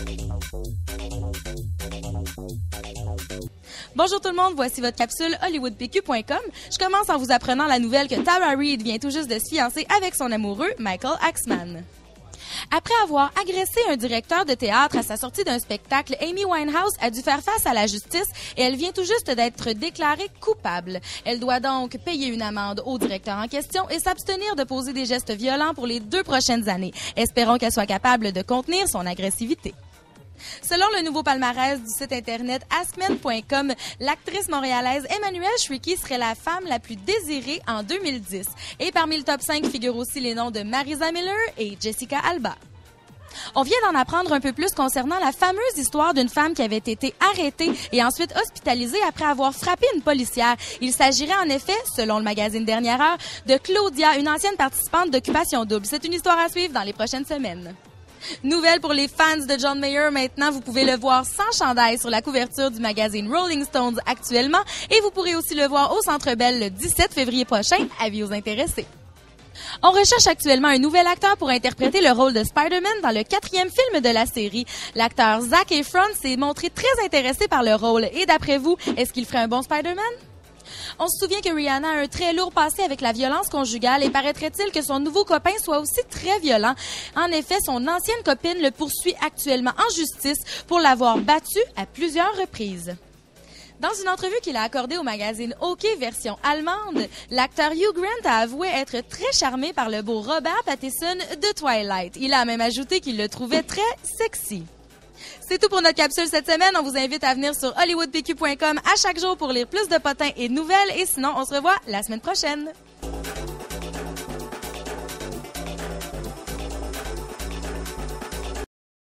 Bonjour tout le monde, voici votre capsule hollywoodpq.com. Je commence en vous apprenant la nouvelle que Tara Reid vient tout juste de se fiancer avec son amoureux, Michael Axman. Après avoir agressé un directeur de théâtre à sa sortie d'un spectacle, Amy Winehouse a dû faire face à la justice et elle vient tout juste d'être déclarée coupable. Elle doit donc payer une amende au directeur en question et s'abstenir de poser des gestes violents pour les 2 prochaines années. Espérons qu'elle soit capable de contenir son agressivité. Selon le nouveau palmarès du site internet askmen.com, l'actrice montréalaise Emmanuelle Chriqui serait la femme la plus désirée en 2010. Et parmi le top 5 figurent aussi les noms de Marisa Miller et Jessica Alba. On vient d'en apprendre un peu plus concernant la fameuse histoire d'une femme qui avait été arrêtée et ensuite hospitalisée après avoir frappé une policière. Il s'agirait en effet, selon le magazine Dernière Heure, de Claudia, une ancienne participante d'Occupation Double. C'est une histoire à suivre dans les prochaines semaines. Nouvelle pour les fans de John Mayer, maintenant vous pouvez le voir sans chandail sur la couverture du magazine Rolling Stones actuellement et vous pourrez aussi le voir au Centre Bell le 17 février prochain, avis aux intéressés. On recherche actuellement un nouvel acteur pour interpréter le rôle de Spider-Man dans le 4e film de la série. L'acteur Zac Efron s'est montré très intéressé par le rôle et d'après vous, est-ce qu'il ferait un bon Spider-Man? On se souvient que Rihanna a un très lourd passé avec la violence conjugale et paraîtrait-il que son nouveau copain soit aussi très violent. En effet, son ancienne copine le poursuit actuellement en justice pour l'avoir battu à plusieurs reprises. Dans une entrevue qu'il a accordée au magazine OK version allemande, l'acteur Hugh Grant a avoué être très charmé par le beau Robert Pattinson de Twilight. Il a même ajouté qu'il le trouvait très sexy. C'est tout pour notre capsule cette semaine. On vous invite à venir sur hollywoodpq.com à chaque jour pour lire plus de potins et de nouvelles. Et sinon, on se revoit la semaine prochaine.